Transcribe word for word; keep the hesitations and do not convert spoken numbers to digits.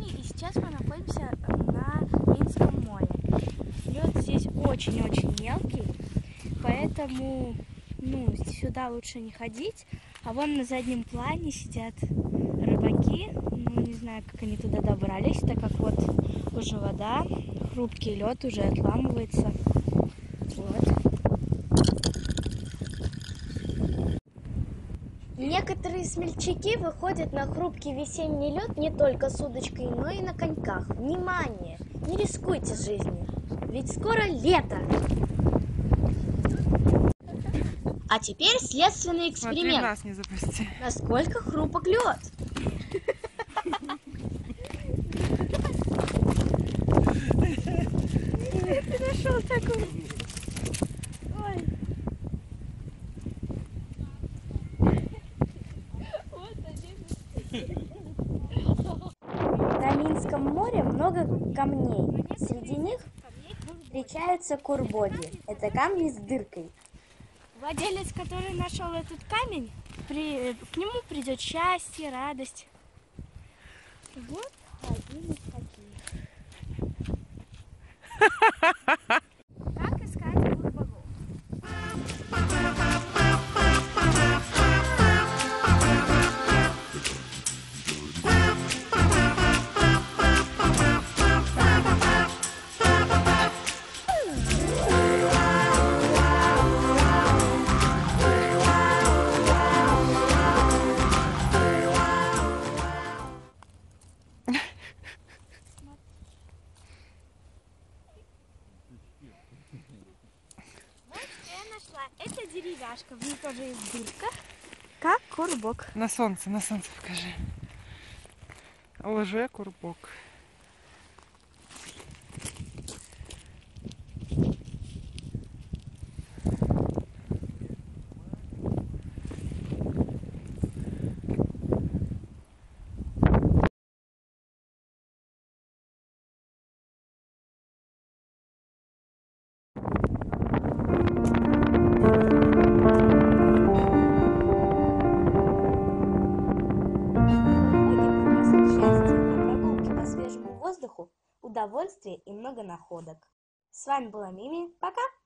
Мими, и сейчас мы находимся на Минском море. Лед здесь очень-очень мелкий, поэтому ну, сюда лучше не ходить. А вон на заднем плане сидят рыбаки. Ну, не знаю, как они туда добрались, так как вот уже вода, хрупкий лед уже отламывается. Вот. Некоторые смельчаки выходят на хрупкий весенний лед не только с удочкой, но и на коньках. Внимание! Не рискуйте жизнью, ведь скоро лето! А теперь следственный эксперимент. Смотри, нас не запусти. Насколько хрупок лед? Ты нашел такую. Ой. На Минском море много камней. Среди них встречаются курбоги. Это камни с дыркой. Владелец, который нашел этот камень, при, к нему придет счастье, радость. Вот один из таких. Как искать двух богов? Это деревяшка, в ней тоже есть дырка, как курбок. На солнце, на солнце покажи. Лже-курбок. Воздуху, удовольствия и много находок. С вами была Мими. Пока!